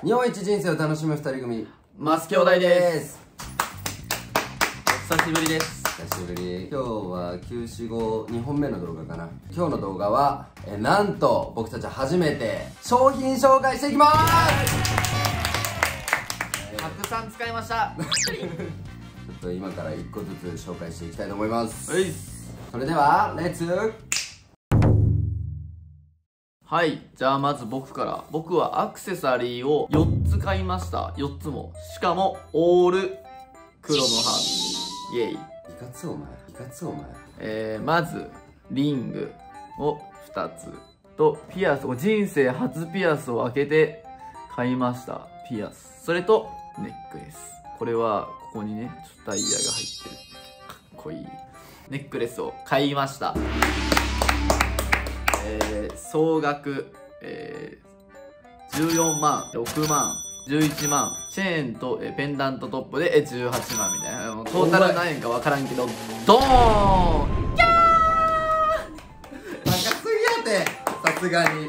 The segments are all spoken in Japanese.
日本一人生を楽しむ2人組マス兄弟です。お久しぶりです。 久しぶり。今日は休止後2本目の動画かな。今日の動画はなんと僕たち初めて商品紹介していきます。 たくさん使いましたちょっと今から1個ずつ紹介していきたいと思います。 はい、 それではレッツ。 はい、じゃあまず僕から。僕はアクセサリーを4つ買いました。4つも。しかもオール黒のハーブ。イエイ。 いかつお前、いかつお前。まずリングを2つとピアス。人生初ピアスを開けて買いました。ピアス。それとネックレス。これはここにね、ちょっとダイヤが入ってる。かっこいいネックレスを買いました。総額、14万、6万、11万、チェーンとペンダントトップで18万みたいな。トータル何円か分からんけど、ドーン。キャー高すぎやて、さすがに。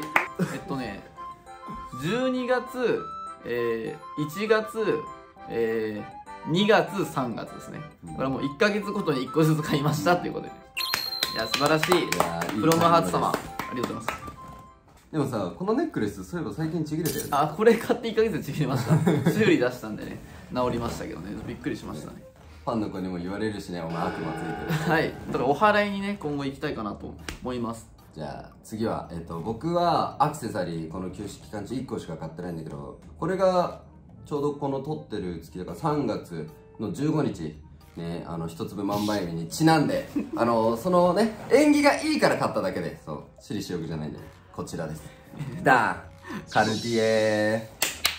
12月、1月、2月、3月ですね。これはもう1ヶ月ごとに1個ずつ買いましたっていうことで。いや、素晴らしい。プロムハーツ様、ありがとうございます。 でもさ、このネックレス、そういえば最近ちぎれたよね。 あ、これ買って1ヶ月でちぎれました。修理出したんでね、治りましたけどね、びっくりしましたね。 ファンの子にも言われるしね、お前悪魔ついてる。 はい、だからお祓いにね、今後行きたいかなと思います。 じゃあ次は、僕はアクセサリー、この休止期間中1個しか買ってないんだけど、これがちょうどこの撮ってる月だから3月の15日ね、一粒万倍日にちなんでそのね、縁起がいいから買っただけで、そう私利私欲じゃないんで、こちらです。ダンカルティエ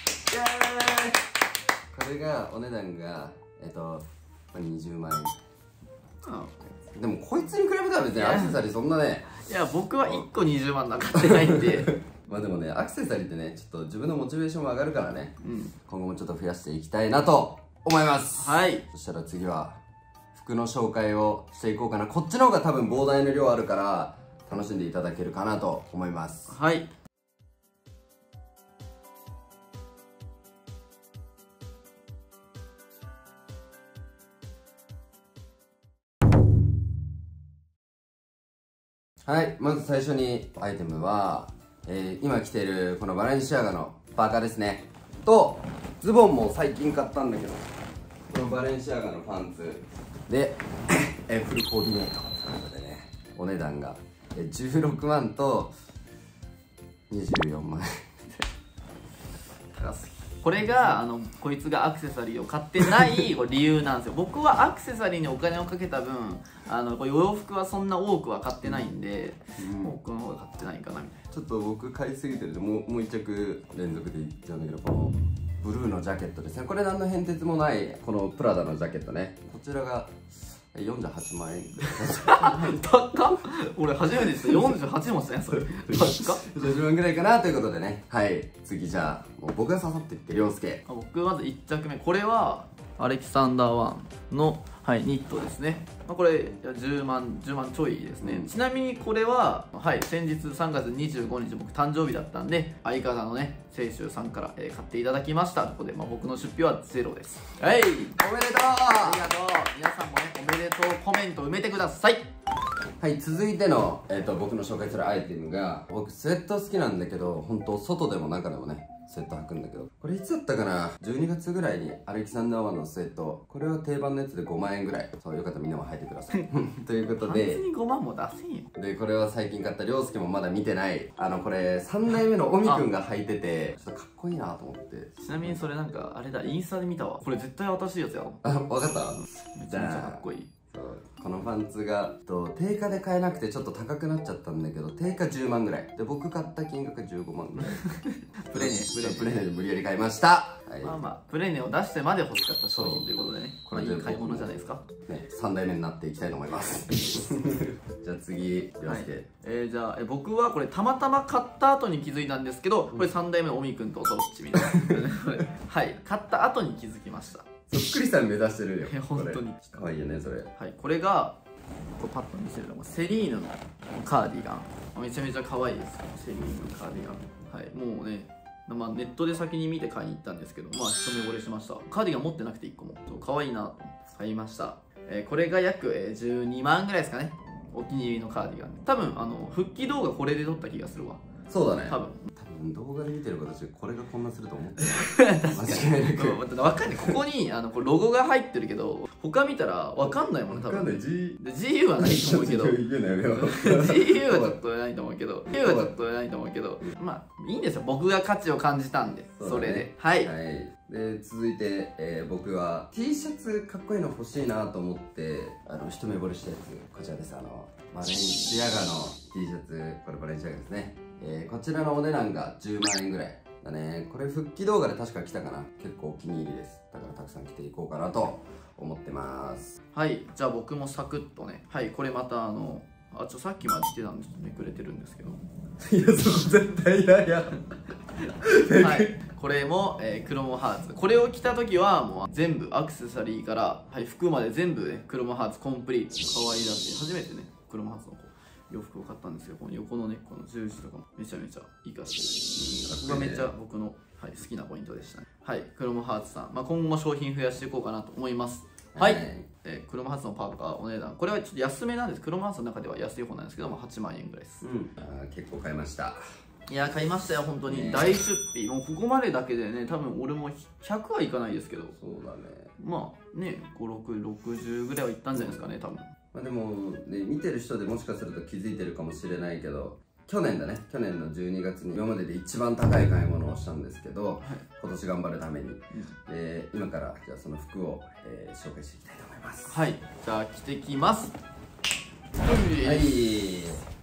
ー。これがお値段が20万円。でもこいつに比べたら別にアクセサリーそんなね。 いや、僕は1個20万なんか買ってないんでまあでもね、アクセサリーってね、ちょっと自分のモチベーションも上がるからね、今後もちょっと増やしていきたいなと思います。 はい。 そしたら次は服の紹介をしていこうかな。こっちの方が多分膨大な量あるから楽しんでいただけるかなと思います。 はい。 はい、まず最初にアイテムは、今着てるこのバレンシアガのパーカーですね。と、ズボンも最近買ったんだけど、このバレンシアガのパンツで、フルコーディネートということでね、お値段が16万と24万円。 高すぎ。これがこいつがアクセサリーを買ってない理由なんですよ。僕はアクセサリーにお金をかけた分、これ洋服はそんな多くは買ってないんで、僕の方が買ってないかなみたいな。 ちょっと僕買いすぎてるんで、もう1着連続でいっちゃうんだけど、このブルーのジャケットですね。これ何の変哲もないこのプラダのジャケットね。こちらが48万円くらい。 高っ。俺初めて知った。48もしたね、それ。高っ。 50万ぐらいかなということでね。はい、次じゃあもう僕が刺さっていって涼介。 僕まず1着目、これはアレキサンダーワンの、はい、ニットですね。これ10万ちょいですね。ちなみにこれは、はい、先日3月25日僕誕生日だったんで、相方のね清舟さんから、買っていただきました。ここで、僕の出費はゼロです。はい、おめでとう。ありがとう。皆さんもね、おめでとうコメント埋めてください。 はい、続いての、僕の紹介するアイテムが、僕スウェット好きなんだけど、本当外でも中でもねスウェット履くんだけど、これいつだったかな、12月ぐらいにアレキサンダーワンのスウェット、これは定番のやつで5万円ぐらい。そう、よかったらみんなも履いてくださいということで、 別に5万も出せんよ。 でこれは最近買った涼介もまだ見てない、これ3代目のオミくんが履いてて、ちょっとかっこいいなと思って。 ちなみにそれなんかあれだ、インスタで見たわ。これ絶対新しいやつやろ。 あ、分かった。 めちゃめちゃかっこいい。 このパンツが定価で買えなくてちょっと高くなっちゃったんだけど、定価10万ぐらいで、僕買った金額15万ぐらいプレネで無理やり買いました。はい、 プレネを出してまで欲しかった商品ということでね、これいい買い物じゃないですかね。3代目になっていきたいと思いますじゃあ次涼介。 じゃあ僕はこれたまたま買った後に気づいたんですけど、これ3代目のオミくんとどっちみたいなはい、買った後に気づきました。 そっくりさん目指してるよ。 本当にかわいいよねそれ。 はい、これがこうパッと見せるのがセリーヌのカーディガン。めちゃめちゃ可愛いです。セリーヌのカーディガン。はい、もうねまあ、ネットで先に見て買いに行ったんですけど、まあ一目惚れしました。カーディガン持ってなくて1個もそう可愛いなと買いました。これが約12万ぐらいですかね。お気に入りのカーディガン。多分復帰動画これで撮った気がするわ。 そうだね。 多分動画で見てる子たちこれがこんなすると思ってない。間違いなく分かんない。ここにこれロゴが入ってるけど、他見たら分かんないもんね、多分。 分かんない。 GU はないと思うけど GU はちょっとないと思うけど GU はちょっとないと思うけど、まあいいんですよ。僕が価値を感じたんで、それではい。 で続いて、僕は T シャツかっこいいの欲しいなと思って一目惚れしたやつ、こちらです。バレンシアガの T シャツ、これバレンシアガですね。こちらのお値段が10万円ぐらいだね。これ復帰動画で確か来たかな。結構お気に入りです。だからたくさん着ていこうかなと思ってます。 はい、じゃあ僕もサクッとね、はい、これまたさっきまで着てたんでめくれてるんですけどいや、そこ絶対嫌やはい、これも、クロモハーツ。これを着た時はもう全部アクセサリーから、はい、服まで全部ね、クロモハーツコンプリート。可愛いらしい。初めてね、クロモハーツの洋服を買ったんですけど、この横のね、この十字とかもめちゃめちゃいい感じで、ここがめっちゃ僕の、はい、好きなポイントでしたね。はい、クロモハーツさん、まあ、今後も商品増やしていこうかなと思います。はい、クロモハーツのパーカーお値段、これはちょっと安めなんです。クロモハーツの中では安い方なんですけども、8万円ぐらいです。 結構買いました。 いや、買いましたよ、本当に。大出費、もうここまでだけでね、多分俺も100はいかないですけど、 そうだね。 まあね、5、6、60ぐらいはいったんじゃないですかね、多分。 まあでもね、見てる人でもしかすると気づいてるかもしれないけど、去年の12月に今までで一番高い買い物をしたんですけど、今年頑張るために、今からじゃあその服を、紹介していきたいと思います。 はい、じゃあ着てきます。 はい。い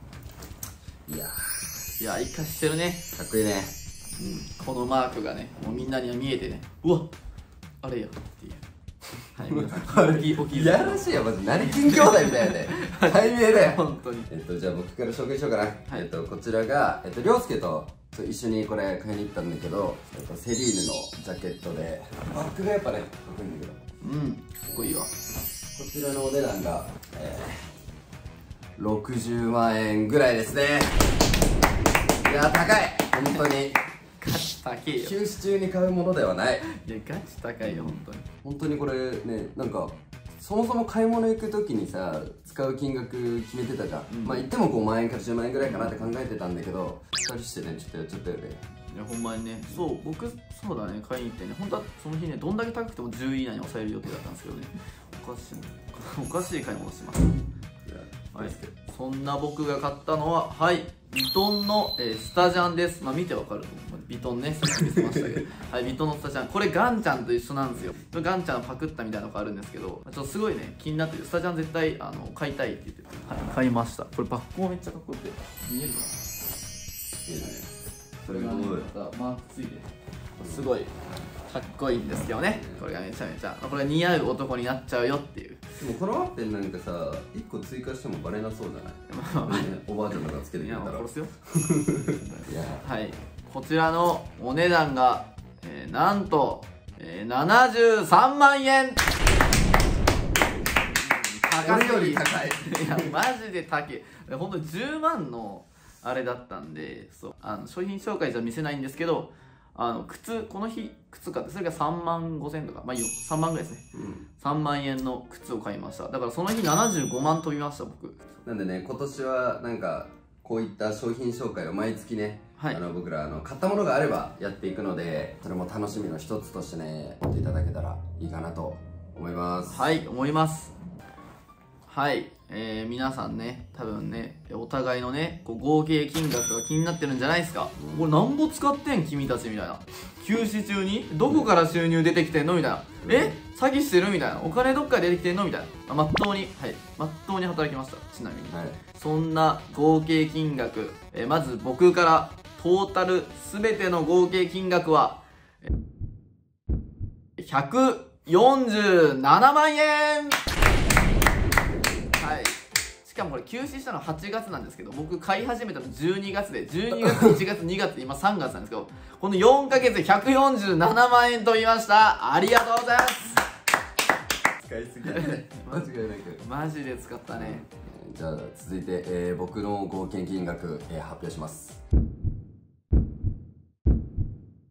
や、生かしてるね。 かっこいいね。 このマークがね、もうみんなには見えてね、うわっ、あれやっていう。はい、皆さんお気いやらしいよ、マジ成金兄弟みたいなね。解明だよ。 本当に。 じゃあ僕から紹介しようかな。こちらが涼介と一緒にこれ買いに行ったんだけど、セリーヌのジャケットで、バッグがやっぱね、かっこいいんだけど。 かっこいいわ。こちらのお値段が、60万円ぐらいですね。いや、高い。本当に。 ガチ高いよ。 休止中に買うものではない。 いや、ガチ高いよ、本当に。 本当にこれね、なんかそもそも買い物行く時にさ、使う金額決めてたじゃん。まあ言っても5万円から10万円ぐらいかなって考えてたんだけど、2人してね、ちょっとやっちゃったよね。 いや、ほんまにね、そう、僕、そうだね、買いに行ってね、本当はその日ね、どんだけ高くても10位以内に抑える予定だったんですけどね、おかしい買い物してます。はい、そんな僕が買ったのは、はい、ヴィトンの、スタジャンです。まあ見てわかると思う。ヴィトンね、さっき見せましたけど、はい、ヴィトンのスタジャン。これガンちゃんと一緒なんですよ。ガンちゃんパクったみたいなのがあるんですけど、ちょっとすごいね、気になってる。スタジャン絶対買いたいって言ってて、はい、買いました。これバッグもめっちゃかっこよくて、見えるかな。 いいね。 それがね、またマークついてすごいかっこいいんですけどね。これがめちゃめちゃ、これが似合う男になっちゃうよっていう。 でもこのワッペンなんかさ、1個追加してもバレなそうじゃない？おばあちゃんとかつけてくれたら。いや、 殺すよ。はい、こちらのお値段が、なんと、73万円。 高いより高い。 いや、マジで高い。本当に10万のあれだったんで、そう、商品紹介じゃ見せないんですけど、この日靴買って、それが3万5千とか、まあいいよ、3万ぐらいですね。3万円の靴を買いました。だからその日75万飛びました、僕。 なんでね、今年はなんかこういった商品紹介を毎月ね、僕ら買ったものがあればやっていくので、それも楽しみの一つとしてね、持っていただけたらいいかなと思います。 はい、思います。はい、皆さんね、多分ね、お互いのね、合計金額が気になってるんじゃないですか。これなんぼ使ってん君たちみたいな。休止中にどこから収入出てきてんのみたいな。詐欺してるみたいな。お金どっから出てきてんのみたいな。まっとうに、はい、まっとうに働きました。ちなみに。そんな合計金額、まず僕からトータル全ての合計金額は、147万円。はい。しかもこれ休止したのは8月なんですけど、僕買い始めたの12月で、12月、1月、2月、今3月なんですけど、この4ヶ月で147万円飛びました。ありがとうございます。 使いすぎだね。間違いなく。 マジで使ったね。 じゃあ続いて、僕の合計金額、発表します。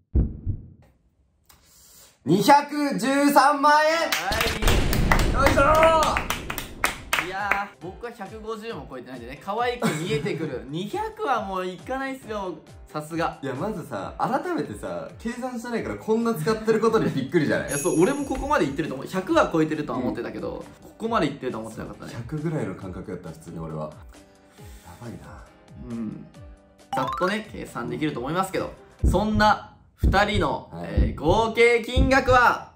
213万円。 はい、 よいしょいやー、僕は150も超えてないんでね、可愛く見えてくる200はもういかないっすよ、さすが。 いや、まずさ、改めてさ、計算してないからこんな使ってることにびっくりじゃない？ いや、そう、俺もここまでいってると思う。100は超えてるとは思ってたけど、ここまでいってるとは思ってなかったね。 100ぐらいの感覚やった、普通に俺は。やばいな。 うん、ざっとね計算できると思いますけど、そんな2人の、合計金額は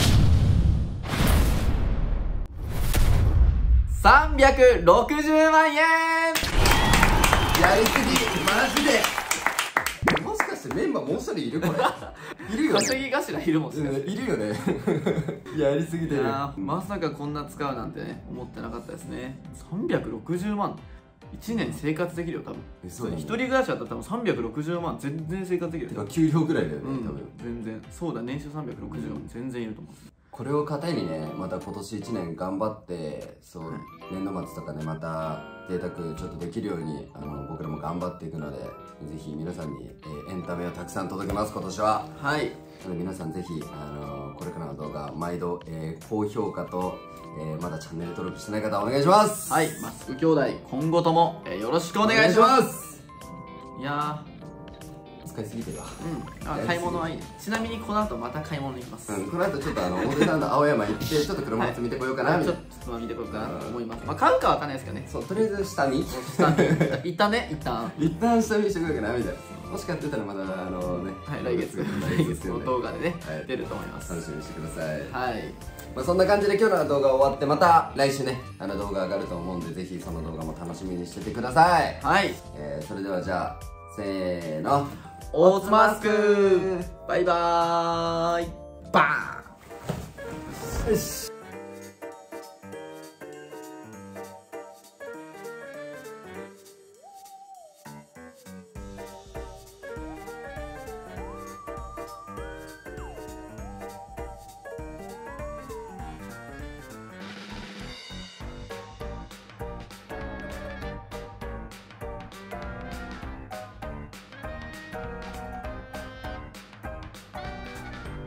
360万円。 やりすぎ、マジで。もしかしてメンバーもう一人いる？これいるよね。 稼ぎ頭いるもんね。 いるよね。やりすぎてる。 いやまさかこんな使うなんてね、思ってなかったですね。360万、1年生活できるよ多分。 そうだね。 一人暮らしだったら多分360万全然生活できるよ。 てか給料ぐらいだよね、 うん、 多分。 全然そうだ、年収360万全然いると思う。 これを糧にね、また今年1年頑張って、そう、年度末とかね、また贅沢ちょっとできるように僕らも頑張っていくので、ぜひ皆さんに、エンタメをたくさん届けます、今年は。 はい、 皆さんぜひこれからの動画毎度、高評価と、まだチャンネル登録してない方はお願いします。 はい、マスク兄弟今後とも、よろしくお願いします。いや使いすぎてるわ。 買い物はいいね。ちなみにこの後また買い物に行きます。 この後ちょっと表参道青山行ってちょっと車を見てこようかなみたいな。 ちょっと見てこようかなと思います。まあ買うかわかんないですけどね。 そう、とりあえず下見一旦ね、 一旦下見してこようかなみたいな。もしかってたらまだはい、来月の動画でね出ると思います。 楽しみにしてください。 はい、 まあそんな感じで今日の動画終わって、また来週ね動画上がると思うんで、ぜひその動画も楽しみにしててください。 はい、 それではじゃあせーの、 大津マスクバイバーイバーン。 よし。